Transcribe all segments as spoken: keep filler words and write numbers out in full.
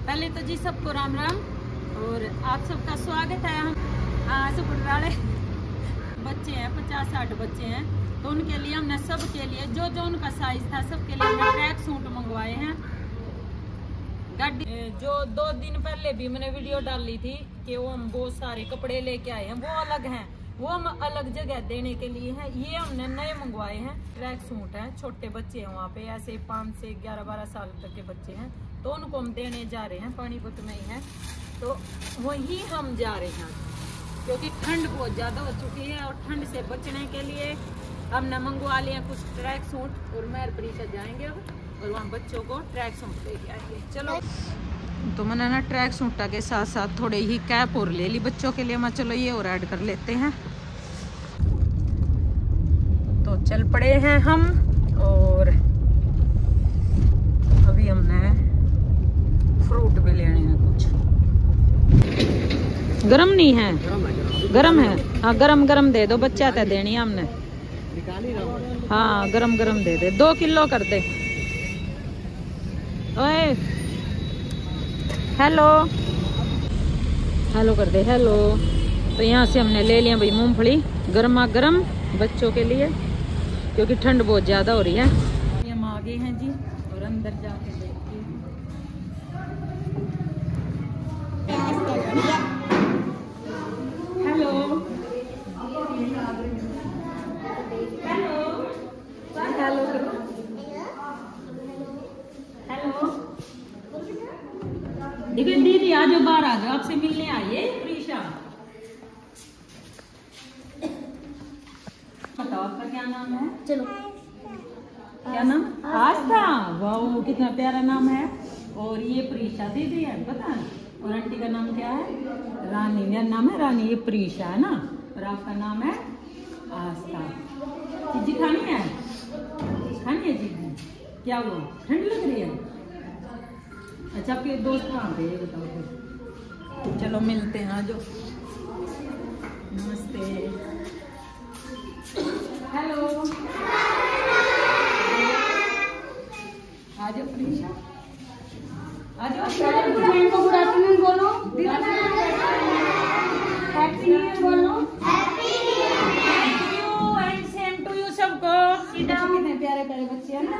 पहले तो जी सबको राम राम और आप सबका स्वागत है। हम आज बुढ़ाड़े बच्चे हैं, पचास साठ बच्चे हैं, तो उनके लिए हमने सबके लिए जो जो उनका साइज था सबके लिए हमने ट्रैक सूट मंगवाए हैं। गाड़ी जो दो दिन पहले भी मैंने वीडियो डाली थी कि वो हम बहुत सारे कपड़े लेके आए हैं, वो अलग हैं, वो हम अलग जगह देने के लिए हैं। ये हमने नए मंगवाए हैं, ट्रैक सूट हैं। छोटे बच्चे हैं वहाँ पे, ऐसे पाँच से ग्यारह बारह साल तक के बच्चे हैं, तो उनको हम देने जा रहे हैं। पानीपत में ही है, तो वही हम जा रहे हैं क्योंकि ठंड बहुत ज़्यादा हो चुकी है और ठंड से बचने के लिए हमने मंगवा लिया कुछ ट्रैक सूट। और मैं परीक्षा जाएंगे अब और वहाँ बच्चों को ट्रैक सूट लेके आएंगे। चलो, तो मैंने ना ट्रैक सूटा के साथ साथ थोड़े ही कैप और ले ली बच्चों के लिए। मैं चलो ये और ऐड कर लेते हैं। तो चल पड़े हैं हम और अभी हमने फ्रूट भी लेने हैं कुछ। गरम नहीं है, गरम है। हाँ गरम गरम दे दो, बच्चा तो देनी है हमने। हाँ गरम गरम दे दे, दो किलो कर दे। ओए हेलो हेलो कर दे, हेलो। तो यहाँ से हमने ले लिया भाई मूंगफली गर्मा गर्म बच्चों के लिए, क्योंकि ठंड बहुत ज्यादा हो रही है। हम आ गए हैं जी और अंदर जाके देखते हैं। हेलो हेलो हेलो हेलो, देखो दीदी आज बाहर आ जाओ, आपसे मिलने आई है प्रीशा। बताओ आपका क्या नाम है? चलो, क्या नाम? आस्था। वाह कितना प्यारा नाम है। और ये प्रीशा दीदी है, पता है। और आंटी का नाम क्या है? रानी। मेरा नाम है रानी, ये प्रीशा है ना। और आपका नाम है आस्था। चीजी खानी है? खानी है चीजी? क्या हुआ, ठंड लग रही है? अच्छा आपके दोस्त कहाँ पे, ये बताओ फिर। चलो मिलते हैं, आज नमस्ते। हेलो आज प्रीशा, आज को गुड आफ्टरनून बोलो, हैप्पी न्यू ईयर बोलो। You and same to you सबको। कितने प्यारे प्यारे बच्चे हैं ना।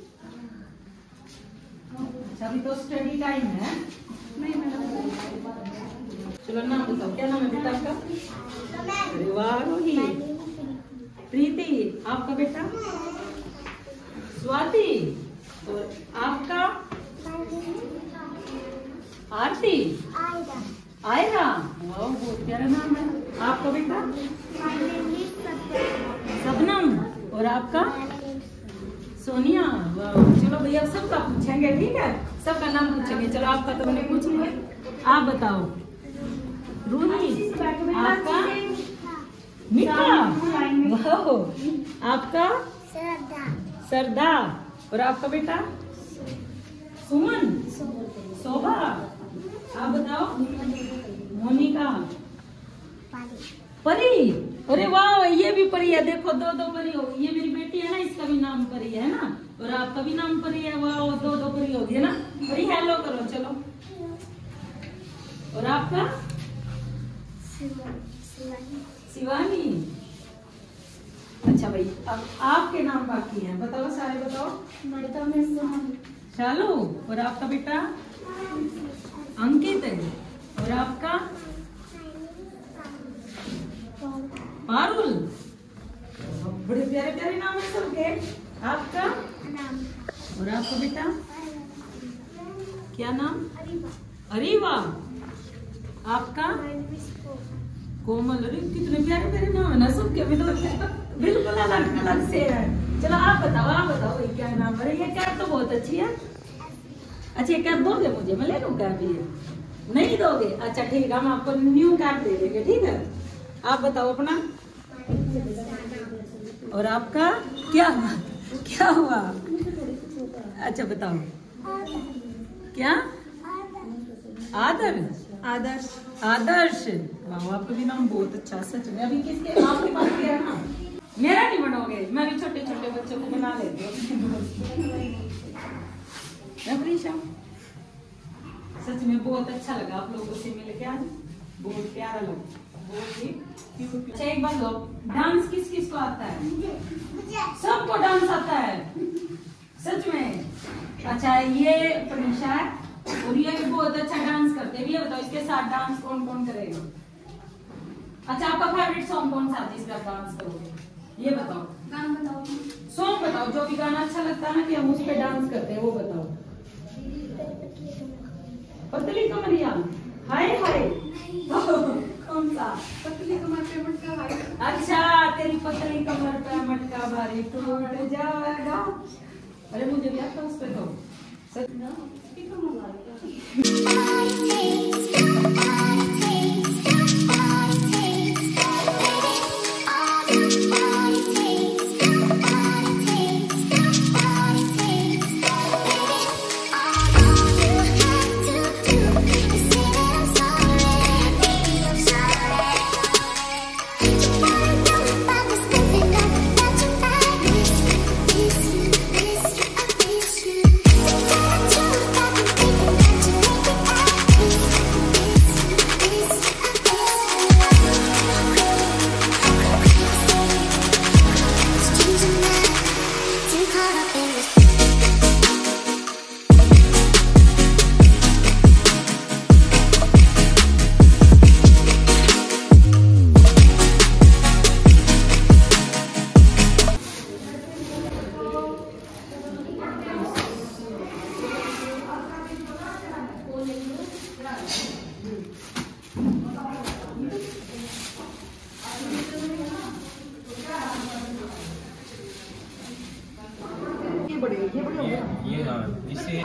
अभी तो स्टडी टाइम है। नहीं मैडम, चलो नाम बताओ, क्या नाम है बेटा आपका? अरे वाह रोहित। प्रीति, आपका बेटा? स्वाति। और आपका? आरती। आयरा। वाह बहुत प्यारा नाम है। आपका बेटा? सबनम। और आपका? सोनिया। वाह चलो भैया सबका पूछेंगे, ठीक है, सबका नाम पूछेंगे। चलो आपका तो मैंने पूछ लिया, आप बताओ। रूही। आपका? मीठा। वाह। आपका? सरदा। और आपका बेटा? सुमन। शोभा। आप बताओ। मोनिका। परी। अरे वाह ये भी परी है, देखो दो दो परी होगी। ये मेरी बेटी है ना, इसका भी नाम परी है ना, और आपका भी नाम परी है। वाह दो दो परी होगी है ना। परी हेलो करो चलो। और आपका? शिवानी। अच्छा भाई अब आपके नाम बाकी हैं, बताओ सारे बताओ। शालू। और आपका बेटा? अंकित। और आपका? पारुल। बड़े प्यारे प्यारे नाम है सबके। आपका? और आपका बेटा? क्या नाम? अरीवा। आपका? कोमल। अरे कितने प्यारे प्यारे नाम है ना सबके, बिल्कुल अलग अलग से है। चलो आप बताओ, आप बताओ ये क्या नाम है? ये कैप तो बहुत अच्छी है। अच्छा ये कैप दोगे मुझे, मैं ले लूँ कैप? ये नहीं दोगे? अच्छा ठीक है, हम आपको न्यू कैप दे देंगे, ठीक है। आप बताओ अपना। और आपका? क्या क्या हुआ? अच्छा बताओ क्या? आदर। आदर्श। आदर्श। वाह आपका भी नाम बहुत अच्छा, सच में। अभी किसके आपके पास है ना? मेरा नहीं बनोगे, मैं भी छोटे छोटे बच्चों को बना लेती हूँ। सच में बहुत अच्छा लगा आप लोगों से मिलके आज, बहुत प्यारा लगा, बहुत ही क्यूट। अच्छा एक बात लो, डांस किस किस को आता है? सबको डांस आता है सच में। अच्छा ये प्रिंशा है और ये भी बहुत अच्छा डांस करते हैं। ये बताओ इसके साथ डांस कौन कौन करेगा? अच्छा आपका फेवरेट सॉन्ग कौन सा है जिस पे आप डांस करोगे? ये बताओ, गाना बताओ, सॉन्ग बताओ, जो भी गाना अच्छा लगता है ना कि हम उस पे डांस करते हैं वो बताओ। पतली कमरिया, हाय हाय कौन सा? पतली कमर पे मटका भाई। अच्छा तेरी पतली कमर पे मटका भारी टूट जाएगा। अरे मुझे भी आता उस पे तो सच ना ये हाँ इससे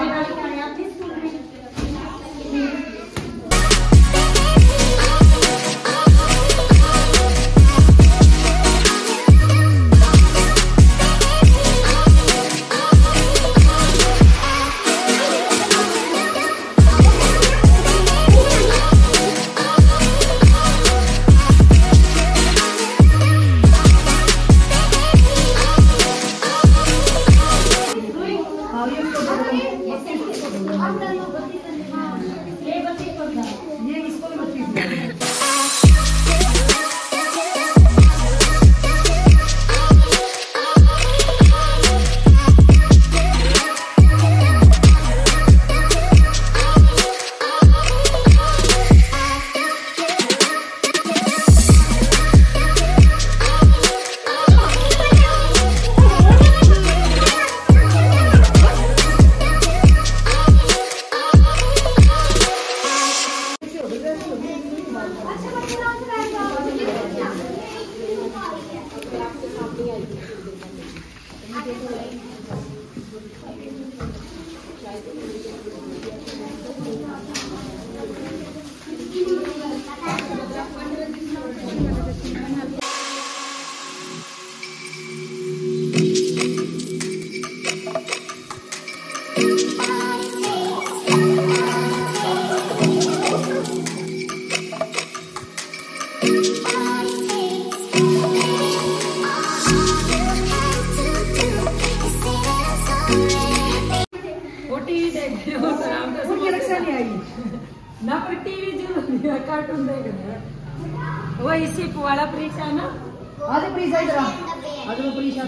ना पर टीवी जरूर कार्टून देख वो इसी वाला परीक्षा ना आज परीक्षा इधर आज वो परीक्षा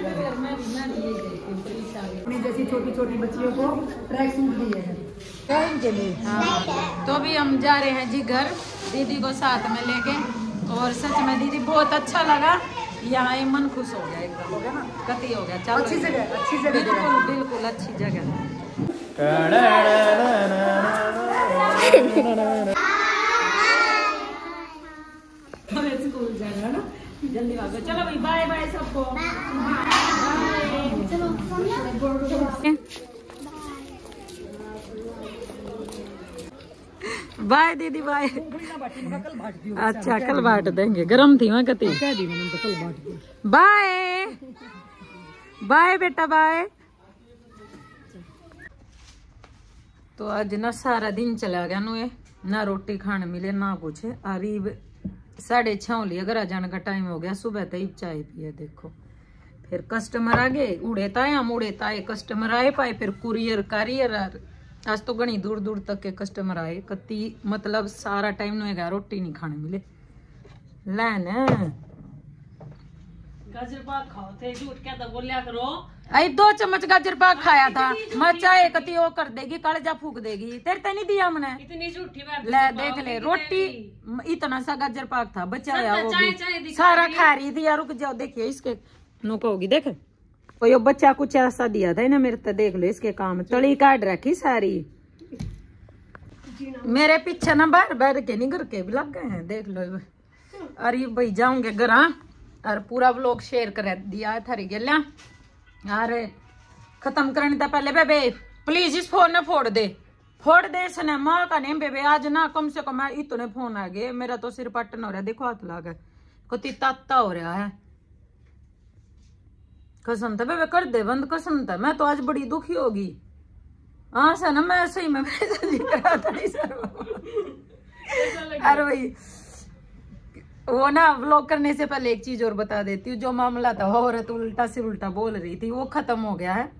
अपनी जैसी छोटी छोटी बच्चियों को ट्रैक सूट दिए हैं के लिए। हाँ तो अभी हम जा रहे हैं जी घर दीदी को साथ में लेके और सच में दीदी बहुत अच्छा लगा यहाँ मन खुश हो गया एकदम हो गया ना गति हो गया चलो अच्छी जगह अच्छी जगह बिल्कुल बिल्कुल अच्छी जगह स्कूल जाना ना जल्दी भागो चलो भाई बाय बाय सबको बाय दीदी बाय अच्छा कल बांट देंगे गरम थी वहाँ कती बाय बाय बेटा बाय। तो आज ना सारा दिन चला गया नु ना रोटी खाने मिले ना कुछ अरीब साढ़े छह हो लिया घर आ जाने का टाइम हो गया सुबह तक चाय पिए देखो फिर कस्टमर आ गए उड़े ताए हम उड़े ताए कस्टमर आए पाए फिर कुरियर कारियर आज तो घनी दूर दूर तक के कस्टमर आए कति मतलब सारा टाइम नो गया रोटी नहीं खाने मिले लैन गाजर पाक खाओ थे झूठ क्या तो बोलिया करो। आई दो चम्मच गाजर पाक खाया था मैं चाहे कति वो कर देगी कालजा फूक देगी तेरे ते नहीं दिया मैंने इतनी झूठी बात ले देख ले रोटी इतना सा गाजर पाक था बचा हुआ वो भी सारा खा रही थी यार रुक जाओ देखिए इसके नो कहोगी देख वो यो बच्चा कुछ ऐसा दिया था ना मेरे तो देख लो इसके काम तली काट रखी सारी मेरे पीछे ना बाहर बैठ के नहीं घर के भी लग गए हैं देख लो अरे भाई जाऊंगे घर और पूरा व्लॉग शेयर कर दिया थारी गलिया अरे खत्म करने तो पहले बेबे प्लीज इस फोन ने फोड़ दे फोड़ दे इसने माँ का नहीं बेबे आज ना कम से कम इतने फोन आ गए मेरा तो सिर पटन हो रहा है देखो हाथ लगा कति ताता हो रहा है कसम था बेबे कर दे बंद कसम था मैं तो आज बड़ी दुखी होगी हाँ सर ना मैं सही में करा था नहीं सर अरे भाई वो ना व्लॉग करने से पहले एक चीज और बता देती हूँ जो मामला था वो औरत उल्टा से उल्टा बोल रही थी वो खत्म हो गया है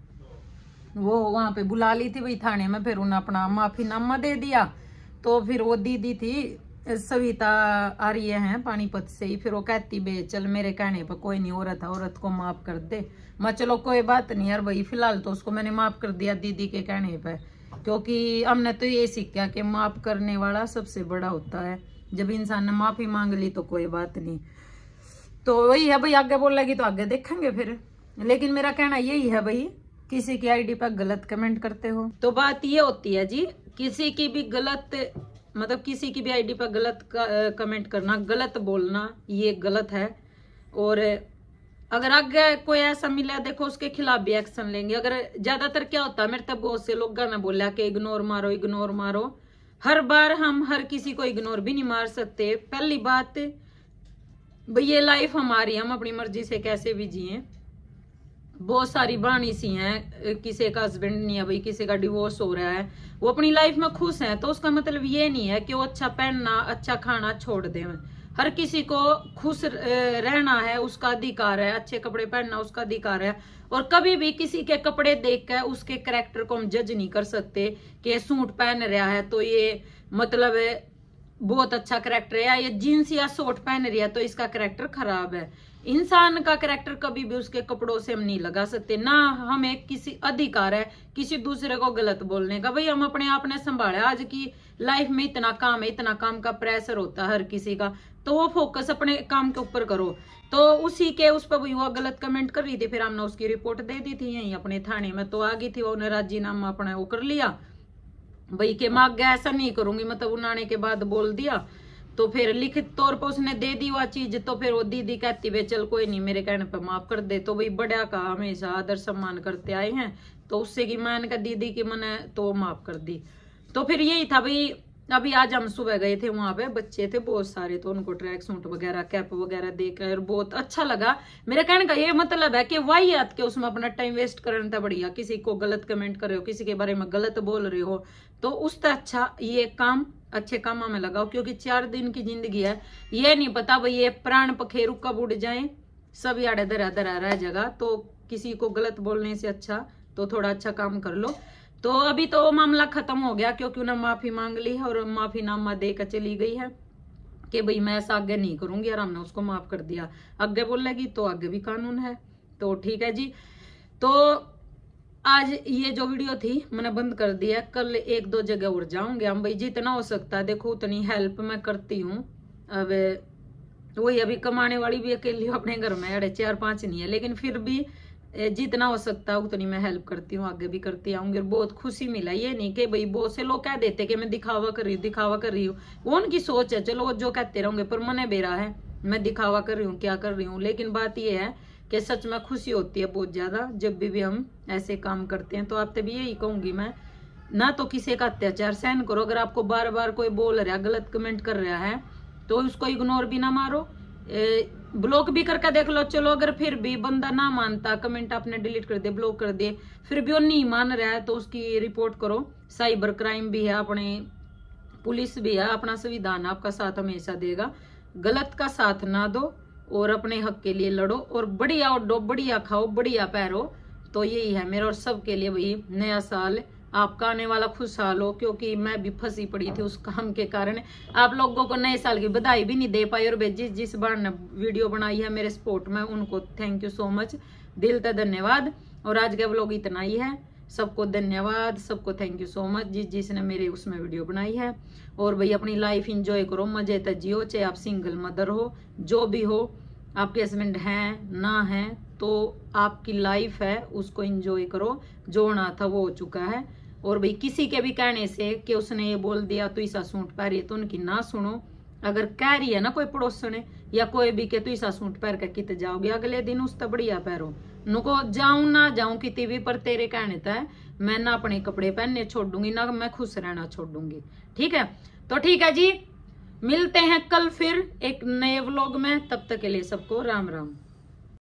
वो वहां पे बुला ली थी वही थाने में फिर उन्हें अपना माफीनामा दे दिया तो फिर वो दीदी थी सविता आ रही है पानीपत से ही फिर वो कहती बे चल मेरे कहने पर कोई नहीं औरत है औरत को माफ कर दे मैं चलो कोई बात नहीं यार भाई फिलहाल तो उसको मैंने माफ कर दिया दीदी के कहने पे क्योंकि हमने तो ये सीखा कि माफ करने वाला सबसे बड़ा होता है जब इंसान ने माफी मांग ली तो कोई बात नहीं तो वही है भाई आगे बोलेगी तो आगे देखेंगे फिर लेकिन मेरा कहना यही है भाई किसी की आईडी पर गलत कमेंट करते हो तो बात ये होती है जी किसी की भी गलत मतलब किसी की भी आईडी पर गलत कमेंट करना गलत बोलना ये गलत है और अगर आगे कोई ऐसा मिला देखो उसके खिलाफ भी एक्शन लेंगे अगर ज्यादातर क्या होता है मेरे तब बहुत से लोग गाना बोला कि इग्नोर मारो इग्नोर मारो हर बार हम हर किसी को इग्नोर भी नहीं मार सकते पहली बात भाई ये लाइफ हमारी हम अपनी मर्जी से कैसे भी जिए बहुत सारी बाणी सी हैं किसी का हस्बैंड नहीं है भाई किसी का डिवोर्स हो रहा है वो अपनी लाइफ में खुश है तो उसका मतलब ये नहीं है कि वो अच्छा पहनना अच्छा खाना छोड़ दे हर किसी को खुश रहना है उसका अधिकार है अच्छे कपड़े पहनना उसका अधिकार है और कभी भी किसी के कपड़े देखकर उसके कैरेक्टर को हम जज नहीं कर सकते कि ये सूट पहन रहा है तो ये मतलब बहुत अच्छा कैरेक्टर है या ये जीन्स या शॉर्ट पहन रही है तो इसका कैरेक्टर खराब है इंसान का कैरेक्टर कभी भी उसके कपड़ों से हम नहीं लगा सकते ना हमें किसी अधिकार है किसी दूसरे को गलत बोलने का भाई हम अपने आप ने संभाले आज की लाइफ में इतना काम है इतना काम का प्रेशर होता है हर किसी का तो वो फोकस अपने काम के ऊपर करो तो उसी के उस पर वो गलत कमेंट कर रही थी फिर हमने उसकी रिपोर्ट दे दी थी यहीं अपने थाने में तो आ गई थी उन्हें राजीनामा अपना वो कर लिया भाई के मांग गया ऐसा नहीं करूंगी मतलब उन्होंने के बाद बोल दिया तो फिर लिखित तौर पर उसने दे दी वह चीज तो फिर वो दीदी कहती वे चल कोई नहीं मेरे कहने पे माफ कर दे तो भाई बड़ा का हमेशा आदर सम्मान करते आए हैं तो उससे की मैंने कहा दीदी की मैंने तो माफ कर दी तो फिर यही था भाई अभी आज हम सुबह गए थे वहां पे बच्चे थे बहुत सारे तो उनको ट्रैक सूट वगैरह कैप वगैरह देकर बहुत अच्छा लगा मेरे कहने का ये मतलब है कि वही याद के उसमें अपना टाइम वेस्ट करना था बढ़िया किसी को गलत कमेंट कर रहे हो किसी के बारे में गलत बोल रहे हो तो उससे अच्छा ये काम अच्छे कामों में लगाओ क्योंकि चार दिन की जिंदगी है ये नहीं पता भाई ये प्राण पखेरु कब उड़ जाए सब यार दरा दरा रह जाएगा तो किसी को गलत बोलने से अच्छा तो थोड़ा अच्छा काम कर लो तो अभी तो मामला खत्म हो गया क्योंकि उन्हें माफी मांग ली है और माफीनामा देकर चली गई है कि भाई मैं ऐसा आगे नहीं करूंगी और हमने उसको माफ कर दिया आगे बोलेगी तो आगे भी कानून है तो ठीक है जी तो आज ये जो वीडियो थी मैंने बंद कर दिया कल एक दो जगह और जाऊंगे हम भाई जितना हो सकता है देखो उतनी हेल्प मैं करती हूँ अब वही अभी कमाने वाली भी अकेली अपने घर में अड़े चार पांच नहीं है लेकिन फिर भी जितना हो सकता है उतनी मैं हेल्प करती हूँ आगे भी करती आऊंगी और बहुत खुशी मिला ये नहीं कि भाई बहुत से लोग कह देते कि मैं दिखावा कर रही हूँ दिखावा कर रही हूँ वो उनकी सोच है चलो वो जो कहते रहेंगे पर मने बेरा है मैं दिखावा कर रही हूँ क्या कर रही हूँ लेकिन बात ये है कि सच में खुशी होती है बहुत ज्यादा जब भी, भी हम ऐसे काम करते हैं तो आपसे भी यही कहूंगी मैं ना तो किसी का अत्याचार सहन करो अगर आपको बार बार कोई बोल रहा है गलत कमेंट कर रहा है तो उसको इग्नोर भी ना मारो ब्लॉक भी करके देख लो चलो अगर फिर भी बंदा ना मानता कमेंट आपने डिलीट कर दिया ब्लॉक कर दिए फिर भी वो नहीं मान रहा है तो उसकी रिपोर्ट करो साइबर क्राइम भी है अपने पुलिस भी है अपना संविधान आपका साथ हमेशा देगा गलत का साथ ना दो और अपने हक के लिए लड़ो और बढ़िया उड़ो बढ़िया खाओ बढ़िया पैरो तो यही है मेरा और सबके लिए भाई नया साल आपका आने वाला खुशहाल हो, क्योंकि मैं भी फंसी पड़ी थी उस काम के कारण। आप लोगों को नए साल की बधाई भी नहीं दे पाई, और जिस जिस बार ने वीडियो बनाई है मेरे सपोर्ट में, उनको थैंक यू सो मच, दिल से धन्यवाद। और आज का व्लॉग इतना ही है, सबको धन्यवाद, सबको थैंक यू सो मच जिस जिसने मेरे उसमें वीडियो बनाई है। और भाई अपनी लाइफ इंजॉय करो, मजे तक जियो, चाहे आप सिंगल मदर हो, जो भी हो, आपके हस्बैंड हैं ना हैं, तो आपकी लाइफ है, उसको इंजॉय करो, जो होना था वो हो चुका है। और भाई किसी के भी कहने से कि उसने ये बोल दिया तो ऐसा सूट पहन रही है, तो उनकी ना सुनो। अगर कह रही है ना कोई पड़ोसन या कोई भी के तो ऐसा सूट पहन कर कित जाओगे, अगले दिन उस तक बढ़िया पैरो नुको जाऊं ना जाऊं कितनी भी, पर तेरे कहने था मैं ना अपने कपड़े पहनने छोड़ दूंगी, ना मैं खुश रहना छोड़ दूंगी। ठीक है, तो ठीक है जी, मिलते हैं कल फिर एक नए व्लॉग में, तब तक के लिए सबको राम राम।